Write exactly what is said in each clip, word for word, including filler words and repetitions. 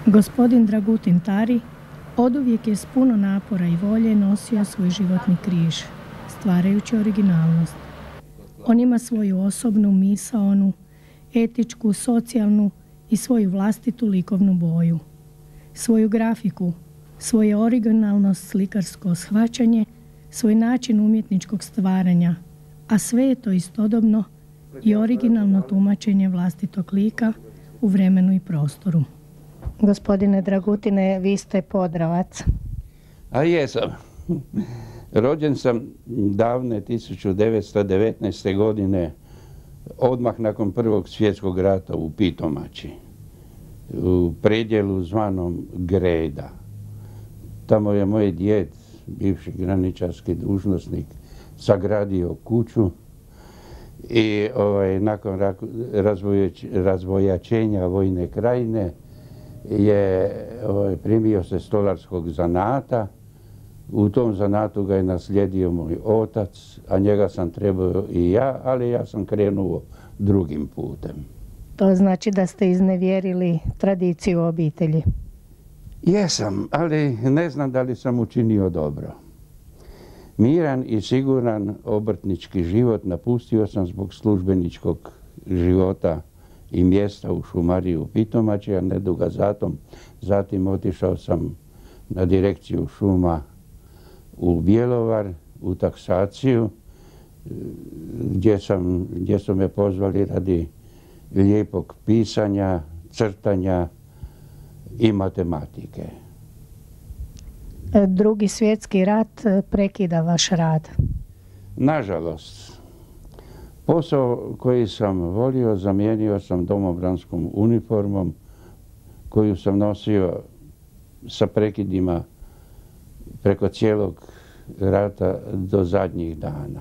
Gospodin Dragutin Tari oduvijek je s puno napora i volje nosio svoj životni križ, stvarajući originalnost. On ima svoju osobnu, misaonu, etičku, socijalnu i svoju vlastitu likovnu boju. Svoju grafiku, svoje originalno slikarsko shvaćanje, svoj način umjetničkog stvaranja, a sve je to istodobno i originalno tumačenje vlastitog lika u vremenu i prostoru. Gospodine Dragutine, vi ste Podravac. A jesam. Rođen sam davne tisuću devetsto devetnaeste. godine, odmah nakon Prvog svjetskog rata u Pitomači, u predjelu zvanom Greda. Tamo je moj djed, bivši graničarski dužnosnik, sagradio kuću i ovaj, nakon razvojačenja Vojne krajine je ovaj, primio se stolarskog zanata. U tom zanatu ga je naslijedio moj otac, a njega sam trebao i ja, ali ja sam krenuo drugim putem. To znači da ste iznevjerili tradiciju obitelji? Jesam, ali ne znam da li sam učinio dobro. Miran i siguran obrtnički život napustio sam zbog službeničkog života i mjesta u šumariji u Pitomači, a nedugo zatom. Zatim otišao sam na direkciju šuma u Bjelovar, u taksaciju, gdje, sam, gdje su me pozvali radi lijepog pisanja, crtanja i matematike. Drugi svjetski rat prekida vaš rad? Nažalost. Posao koji sam volio zamijenio sam domobranskom uniformom koju sam nosio sa prekidima preko cijelog rata do zadnjih dana.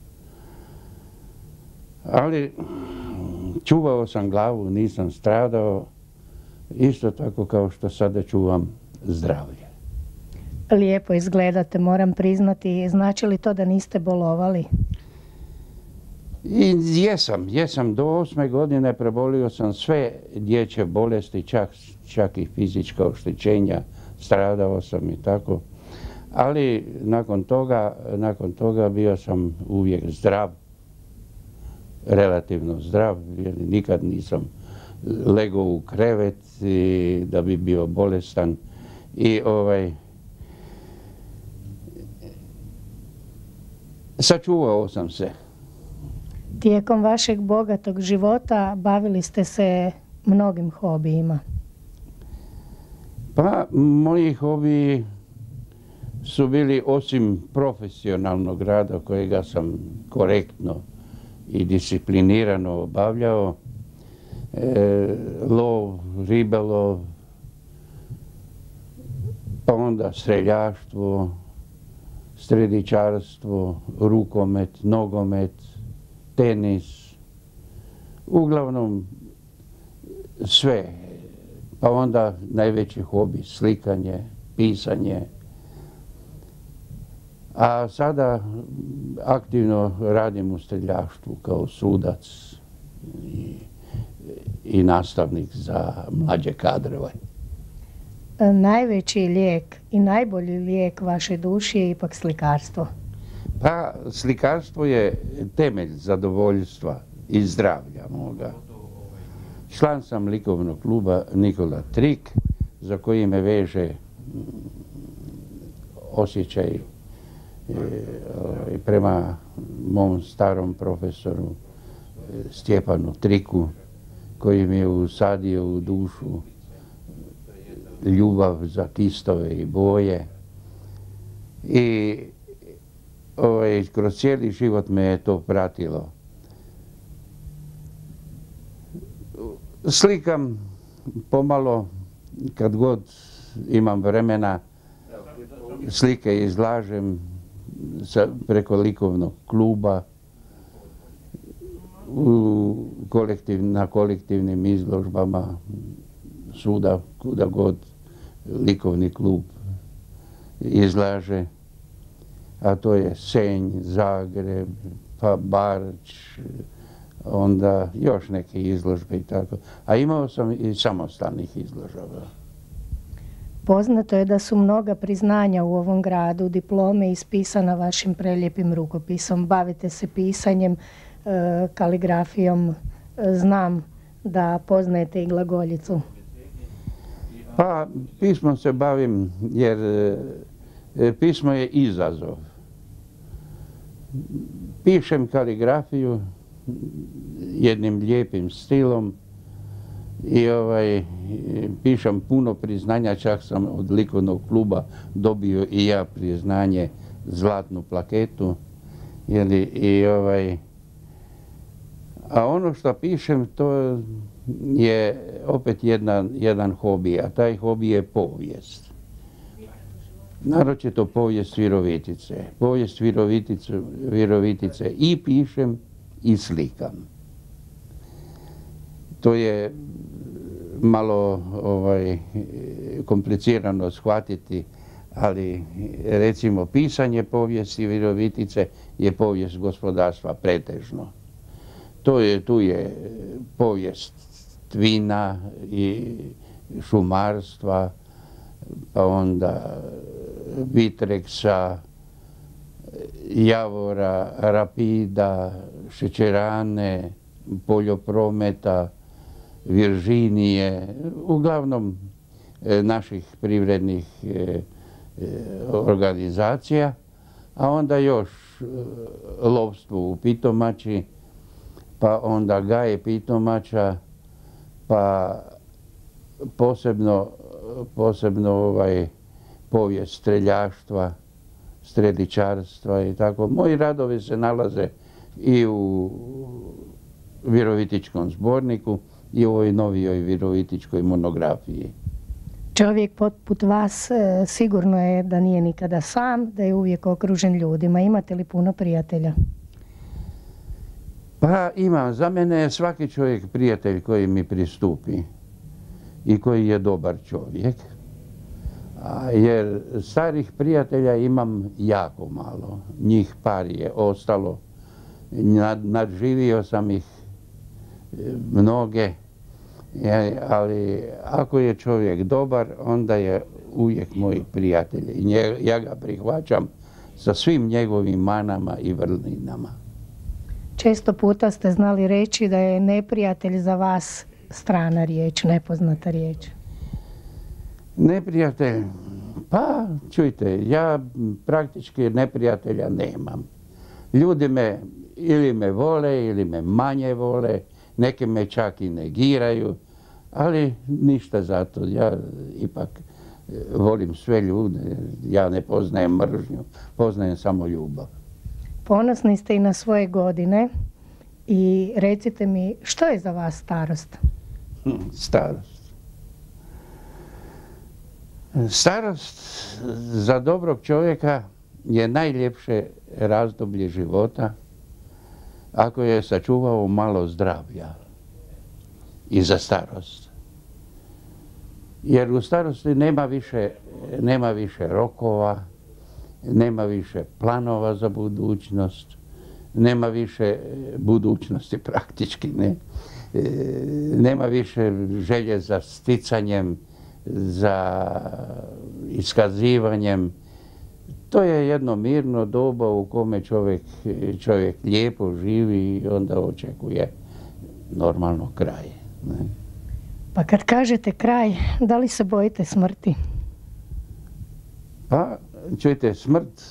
Ali čuvao sam glavu, nisam stradao, isto tako kao što sada čuvam zdravlje. Lijepo izgledate, moram priznati. Znači li to da niste bolovali? I jesam, jesam. Do osme godine prebolio sam sve dječje bolesti, čak, čak i fizička oštećenja, stradao sam i tako. Ali nakon toga, nakon toga bio sam uvijek zdrav, relativno zdrav, jer nikad nisam legao u krevet i da bi bio bolestan. I ovaj, sačuvao sam se. Tijekom vašeg bogatog života bavili ste se mnogim hobijima. Pa, moji hobiji su bili, osim profesionalnog rada kojega sam korektno i disciplinirano obavljao, e, lov, ribolov, pa onda streljaštvo, streličarstvo, rukomet, nogomet, tenis, uglavnom sve. Pa onda najveći hobi, slikanje, pisanje. A sada aktivno radim u streljaštvu kao sudac i, i nastavnik za mlađe kadrove. Najveći lijek i najbolji lijek vaše duši je ipak slikarstvo. Pa slikarstvo je temelj zadovoljstva i zdravlja moga. Član sam likovnog kluba Nikola Trik, za koji me veže osjećaj prema mom starom profesoru Stjepanu Triku, koji mi je usadio u dušu ljubav za tistove i boje. I ovaj, kroz cijeli život me je to pratilo. Slikam pomalo, kad god imam vremena, slike izlažem sa, preko likovnog kluba, u kolektiv, na kolektivnim izložbama, svuda, kuda god likovni klub izlaže. A to je Senj, Zagreb, pa Barč, onda još neke izložbe i tako. A imao sam i samostalnih izložaba. Poznato je da su mnoga priznanja u ovom gradu, diplome ispisana vašim prelijepim rukopisom. Bavite se pisanjem, kaligrafijom. Znam da poznajete i glagoljicu. Pa, pismom se bavim jer pismo je izazov. Pišem kaligrafiju jednim lijepim stilom i ovaj, pišem puno priznanja, čak sam od likovnog kluba dobio i ja priznanje, zlatnu plaketu. Jeli, i ovaj, a ono što pišem to je opet jedan, jedan hobi, a taj hobi je povijest. Naročito povijest Virovitice. Povijest Virovitice, Virovitice i pišem i slikam. To je malo ovaj, komplicirano shvatiti, ali recimo pisanje povijesti Virovitice je povijest gospodarstva pretežno. To je, tu je povijest vina i šumarstva, pa onda Vitreksa, Javora, Rapida, Šećerane, poljoprometa, Viržinije, uglavnom naših privrednih organizacija, a onda još lovstvo u Pitomači, pa onda gaje Pitomača, pa posebno, posebno ovaj, povijest streljaštva, streličarstva i tako. Moji radovi se nalaze i u Virovitičkom zborniku i u ovoj novijoj Virovitičkoj monografiji. Čovjek poput vas sigurno je da nije nikada sam, da je uvijek okružen ljudima. Imate li puno prijatelja? Pa imam. Za mene je svaki čovjek prijatelj koji mi pristupi i koji je dobar čovjek. Jer starih prijatelja imam jako malo. Njih par je ostalo. Nadživio sam ih mnoge. Ali ako je čovjek dobar, onda je uvijek moj prijatelj. I ja ga prihvaćam sa svim njegovim manama i vrlinama. Često puta ste znali reći da je neprijatelj za vas strana riječ, nepoznata riječ. Neprijatelj? Pa, čujte, ja praktički neprijatelja nemam. Ljudi me ili me vole ili me manje vole, neki me čak i negiraju, ali ništa zato. Ja ipak volim sve ljude, ja ne poznajem mržnju, poznajem samo ljubav. Ponosni ste i na svoje godine i recite mi, što je za vas starost? Starost. Starost za dobrog čovjeka je najljepše razdoblje života ako je sačuvao malo zdravlja i za starost. Jer u starosti nema više, nema više rokova, nema više planova za budućnost, nema više budućnosti praktički, ne. Nema više želje za sticanjem, za iskazivanjem. To je jedno mirno doba u kome čovjek, čovjek lijepo živi i onda očekuje normalno kraj. Ne? Pa kad kažete kraj, da li se bojite smrti? Pa, čujte, smrt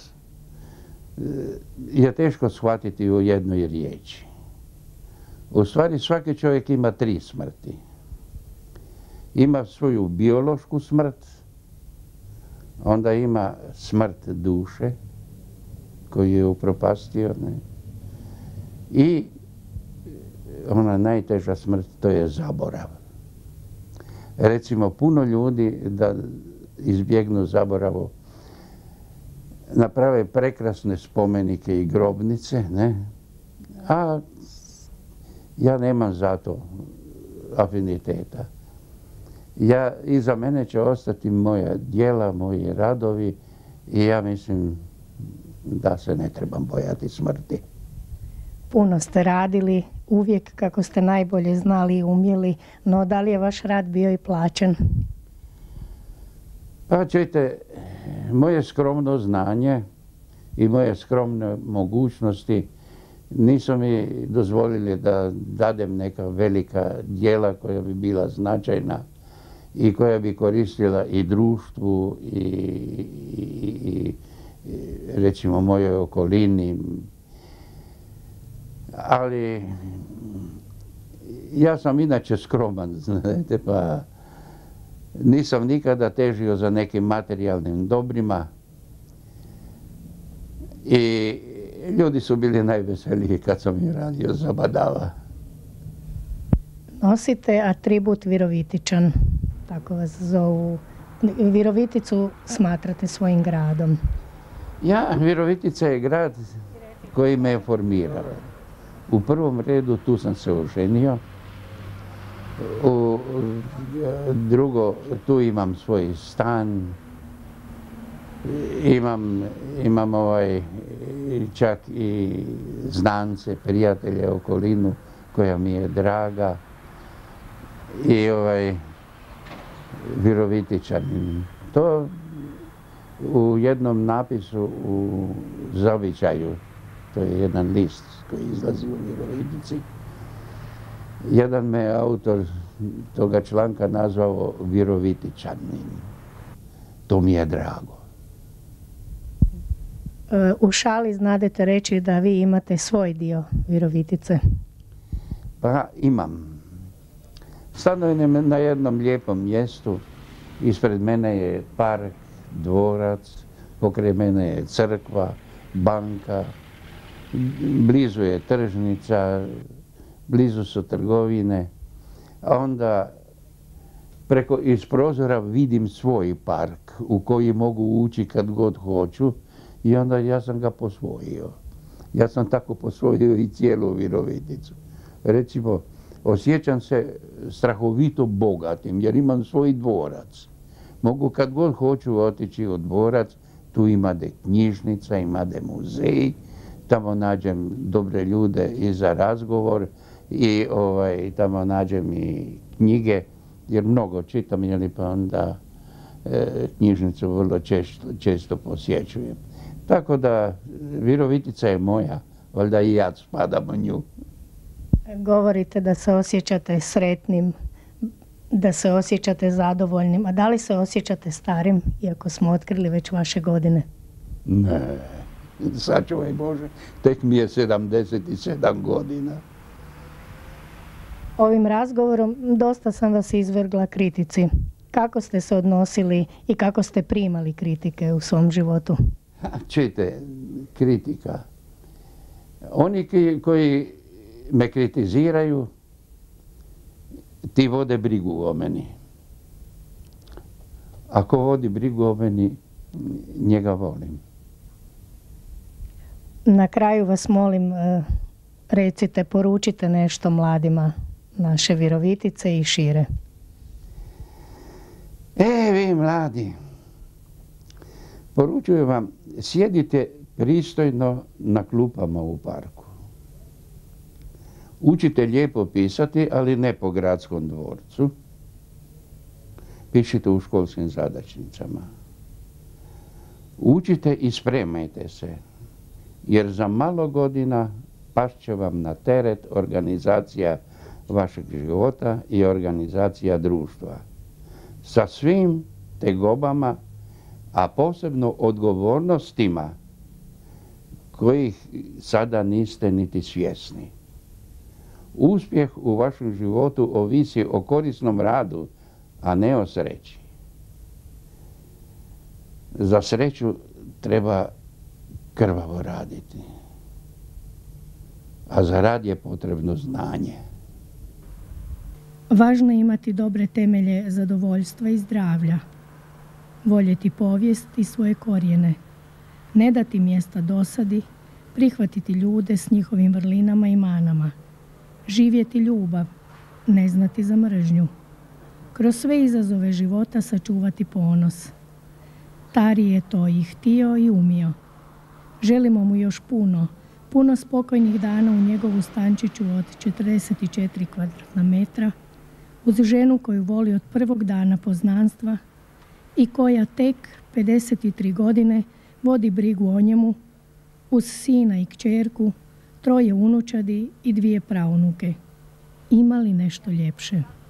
je teško shvatiti u jednoj riječi. U stvari svaki čovjek ima tri smrti. Ima svoju biološku smrt, onda ima smrt duše koju je upropastio, ne? I ona najteža smrt, to je zaborav. Recimo, puno ljudi da izbjegnu zaboravu naprave prekrasne spomenike i grobnice, ne? A ja nemam za to afiniteta. Ja, iza mene će ostati moja djela, moji radovi i ja mislim da se ne trebam bojati smrti. Puno ste radili, uvijek kako ste najbolje znali i umjeli, no da li je vaš rad bio i plaćen? Pa čujte, moje skromno znanje i moje skromne mogućnosti nisu mi dozvolili da dadem neka velika djela koja bi bila značajna i koja bi koristila i društvu i, i, i recimo mojoj okolini. Ali ja sam inače skroman, znate, pa nisam nikada težio za nekim materijalnim dobrima i ljudi su bili najveseliji kad sam im radio zabadava. Nosite atribut Virovitičan, tako vas zovu. Viroviticu smatrate svojim gradom. Ja, Virovitica je grad koji me je formirao. U prvom redu tu sam se oženio. U drugo, tu imam svoj stan. Imam, imam ovaj, čak i znance, prijatelje, okolinu koja mi je draga. I ovaj, Virovitičanin. To u jednom napisu u Zavičaju, to je jedan list koji izlazi u Virovitici, jedan me autor toga članka nazvao Virovitičanin. To mi je drago. U šali znadete reći da vi imate svoj dio Virovitice. Pa imam. Stanujem na jednom lijepom mjestu. Ispred mene je park, dvorac, pokraj mene je crkva, banka, blizu je tržnica, blizu su trgovine. A onda preko iz prozora vidim svoj park u koji mogu ući kad god hoću i onda ja sam ga posvojio. Ja sam tako posvojio i cijelu Viroviticu. Recimo, osjećam se strahovito bogatim jer imam svoj dvorac. Mogu kad god hoću otići u dvorac, tu imate knjižnica, imate muzej, tamo nađem dobre ljude i za razgovor i ovaj, tamo nađem i knjige, jer mnogo čitam, jeli, pa onda e, knjižnicu vrlo često, često posjećujem. Tako da Virovitica je moja, valjda i ja spadam u nju. Govorite da se osjećate sretnim, da se osjećate zadovoljnim, a da li se osjećate starim, iako smo otkrili već vaše godine? Ne, sačuvaj Bože, tek mi je sedamdeset sedam godina. Ovim razgovorom dosta sam vas izvrgla kritici. Kako ste se odnosili i kako ste primali kritike u svom životu? Čujte, kritika. Oni koji me kritiziraju, ti vode brigu o meni. Ako vodi brigu o meni, njega volim. Na kraju vas molim, recite, poručite nešto mladima naše Virovitice i šire. E, vi mladi, poručujem vam, sjedite pristojno na klupama u parku. Učite lijepo pisati, ali ne po gradskom dvorcu. Pišite u školskim zadačnicama. Učite i spremajte se, jer za malo godina past će vam na teret organizacija vašeg života i organizacija društva. Sa svim tegobama, a posebno odgovornostima kojih sada niste niti svjesni. Uspjeh u vašem životu ovisi o korisnom radu, a ne o sreći. Za sreću treba krvavo raditi, a za rad je potrebno znanje. Važno je imati dobre temelje zadovoljstva i zdravlja, voljeti povijest i svoje korijene, ne dati mjesta dosadi, prihvatiti ljude s njihovim vrlinama i manama, živjeti ljubav, ne znati za mržnju, kroz sve izazove života sačuvati ponos. Tari je to i htio i umio. Želimo mu još puno, puno spokojnih dana u njegovu stančiću od četrdeset četiri kvadratna metra, uz ženu koju voli od prvog dana poznanstva i koja tek pedeset tri godine vodi brigu o njemu uz sina i kćerku, troje unučadi i dvije praunuke. Ima li nešto ljepše?